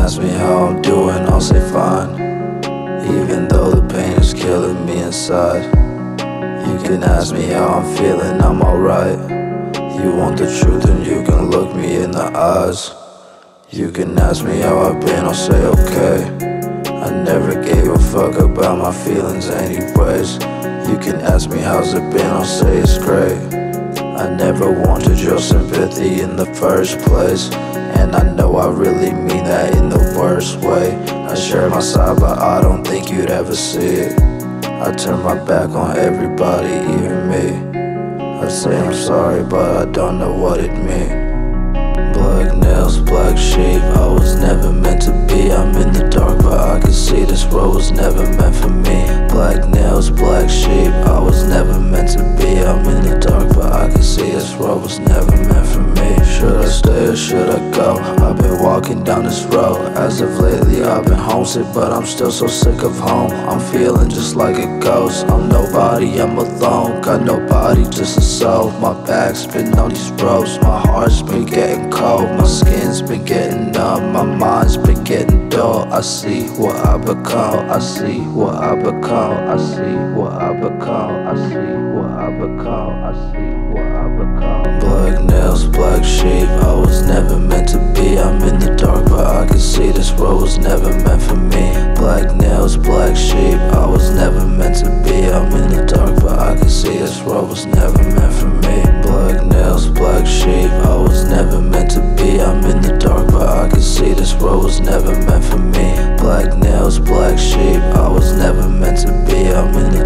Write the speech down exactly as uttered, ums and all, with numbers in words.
ask me how I'm doing, I'll say fine, even though the pain is killing me inside. You can ask me how I'm feeling, I'm alright. You want the truth and you can look me in the eyes. You can ask me how I've been, I'll say okay. I never gave a fuck about my feelings anyways. You can ask me how's it been, I'll say it's great. I never wanted your sympathy in the first place, and I know I really mean that in the worst way. I share my side, but I don't think you'd ever see it. I turn my back on everybody, even me. I say I'm sorry, but I don't know what it means. Black nails, black sheep, I was never meant to be. I'm in the dark, but I can see this road was never meant for me. Black nails, black sheep, I was never meant to be. I'm in the dark, but I can see this road was never meant for me. Should I stay or should I go? I've been walking down this road. As of lately I've been homesick, but I'm still so sick of home. I'm feeling just like a ghost. I'm nobody, I'm alone. Got nobody, just a soul. My back's been on these ropes. My heart's been getting cold. My skin's been getting numb. My mind's been getting dull. I see what I become. I see what I become. I see what I become. I see what I become. I see what I become. Black nails, black sheep, I was never meant to be. I'm in the dark, but I can see this road was never meant for me. Black nails, black sheep, I was never meant to be. I'm in the dark, but I can see this road was never meant for me. Black nails, black sheep, I was never meant to be. I'm in the dark, but I can see this road was never meant for me. Black nails, black sheep, I was never meant to be. I'm in the